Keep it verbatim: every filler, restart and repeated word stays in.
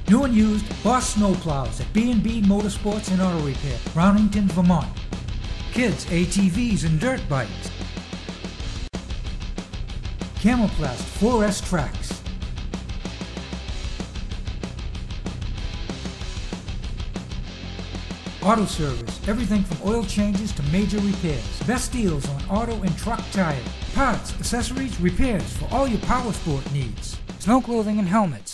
New and used Boss snowplows at B and B Motorsports and Auto Repair, Brownington, Vermont. Kids A T Vs and dirt bikes. Camoplast four S tracks. Auto service, everything from oil changes to major repairs. Best deals on auto and truck tires. Parts, accessories, repairs for all your power sport needs. Snow clothing and helmets.